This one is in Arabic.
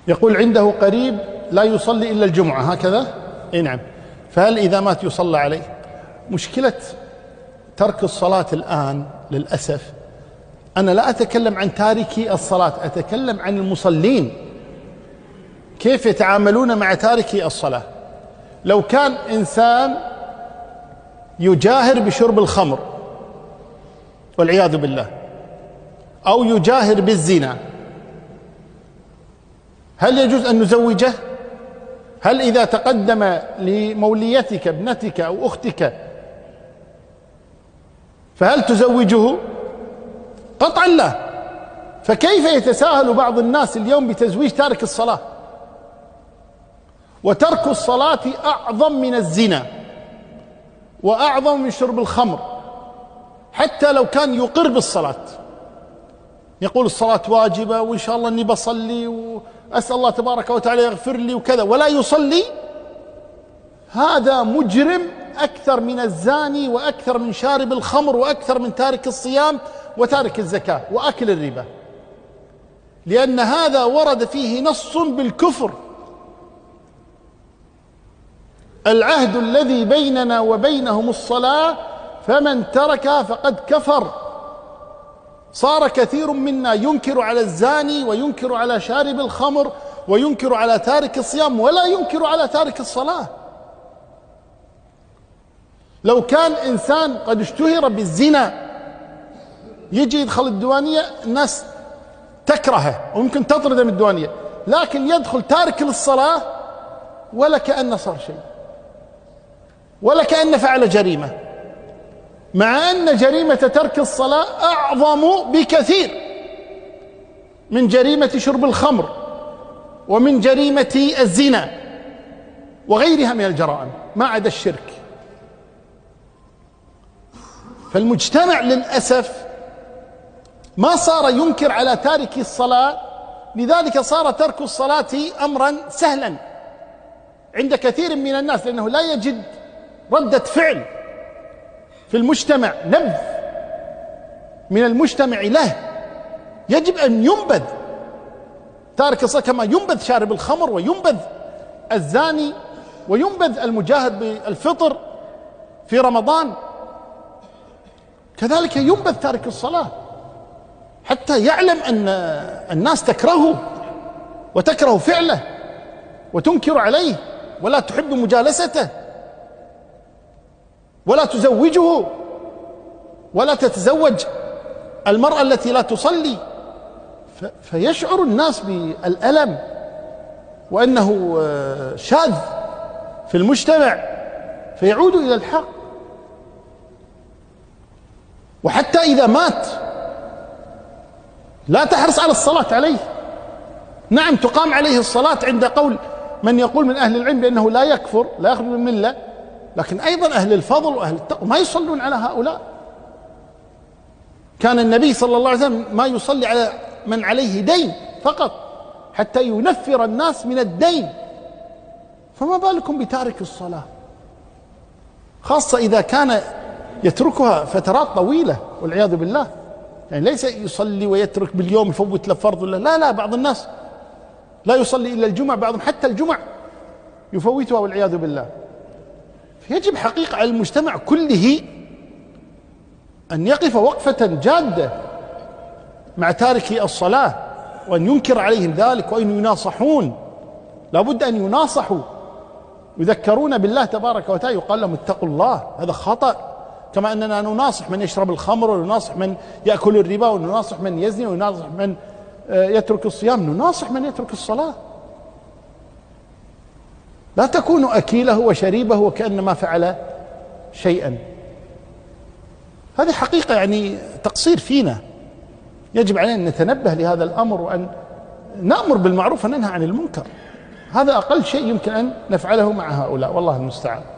يقول عنده قريب لا يصلي إلا الجمعة، هكذا؟ اي نعم. فهل إذا مات يصلى عليه؟ مشكلة ترك الصلاة الآن للأسف، أنا لا أتكلم عن تاركي الصلاة، أتكلم عن المصلين، كيف يتعاملون مع تاركي الصلاة. لو كان إنسان يجاهر بشرب الخمر والعياذ بالله، أو يجاهر بالزنا، هل يجوز أن نزوجه؟ هل إذا تقدم لموليتك ابنتك أو أختك فهل تزوجه؟ قطعا لا. فكيف يتساهل بعض الناس اليوم بتزويج تارك الصلاة؟ وترك الصلاة أعظم من الزنا وأعظم من شرب الخمر، حتى لو كان يقر بالصلاة، يقول الصلاة واجبة وإن شاء الله أني بصلي وأسأل الله تبارك وتعالى يغفر لي وكذا، ولا يصلي، هذا مجرم أكثر من الزاني وأكثر من شارب الخمر وأكثر من تارك الصيام وتارك الزكاة وأكل الربا، لأن هذا ورد فيه نص بالكفر. العهد الذي بيننا وبينهم الصلاة، فمن تركها فقد كفر. صار كثير منا ينكر على الزاني وينكر على شارب الخمر وينكر على تارك الصيام ولا ينكر على تارك الصلاة. لو كان إنسان قد اشتهر بالزنا يجي يدخل الديوانية، الناس تكرهه وممكن تطرده من الديوانية، لكن يدخل تارك للصلاة ولا كأنه صار شيء، ولا كأنه فعل جريمة، مع أن جريمة ترك الصلاة أعظم بكثير من جريمة شرب الخمر ومن جريمة الزنا وغيرها من الجرائم ما عدا الشرك. فالمجتمع للأسف ما صار ينكر على تارك الصلاة، لذلك صار ترك الصلاة أمرا سهلا عند كثير من الناس، لأنه لا يجد ردة فعل في المجتمع، نبذ من المجتمع له، يجب أن ينبذ تارك الصلاة كما ينبذ شارب الخمر وينبذ الزاني وينبذ المجاهد بالفطر في رمضان، كذلك ينبذ تارك الصلاة حتى يعلم أن الناس تكرهه وتكره فعله وتنكر عليه ولا تحب مجالسته ولا تزوجه ولا تتزوج المرأة التي لا تصلي، فيشعر الناس بالألم وأنه شاذ في المجتمع فيعود إلى الحق. وحتى إذا مات لا تحرص على الصلاة عليه، نعم تقام عليه الصلاة عند قول من يقول من أهل العلم بأنه لا يكفر لا يخرج من الملة، لكن أيضا أهل الفضل وأهل التقوى ما يصلون على هؤلاء. كان النبي صلى الله عليه وسلم ما يصلي على من عليه دين فقط حتى ينفر الناس من الدين، فما بالكم بتارك الصلاة، خاصة إذا كان يتركها فترات طويلة والعياذ بالله. يعني ليس يصلي ويترك باليوم يفوت له فرض ولا لا، بعض الناس لا يصلي إلا الجمعة، بعضهم حتى الجمعة يفوتها والعياذ بالله. فيجب حقيقة على المجتمع كله أن يقف وقفة جادة مع تاركي الصلاة وأن ينكر عليهم ذلك وأن يناصحون، لابد أن يناصحوا يذكرون بالله تبارك وتعالى، يقال لهم اتقوا الله، هذا خطأ، كما أننا نناصح من يشرب الخمر ونناصح من يأكل الربا ونناصح من يزني ونناصح من يترك الصيام، نناصح من يترك الصلاة. لا تكونوا أكيله وشريبه وكأنما فعل شيئا. هذه حقيقة يعني تقصير فينا، يجب علينا أن نتنبه لهذا الأمر وأن نأمر بالمعروف وننهى عن المنكر، هذا أقل شيء يمكن أن نفعله مع هؤلاء، والله المستعان.